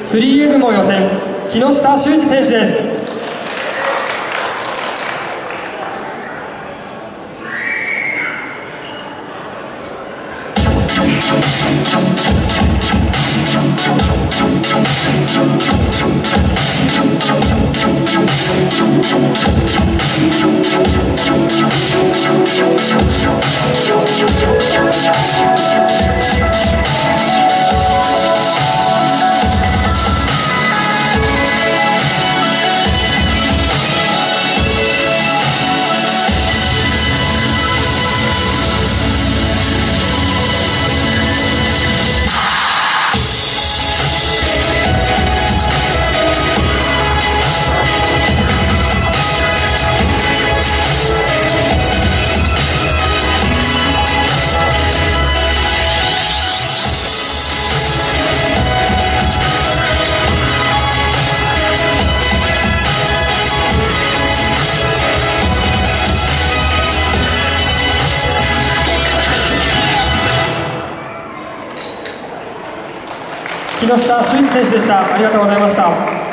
3A 部門予選、木下修二選手です。木下修二選手でした。ありがとうございました。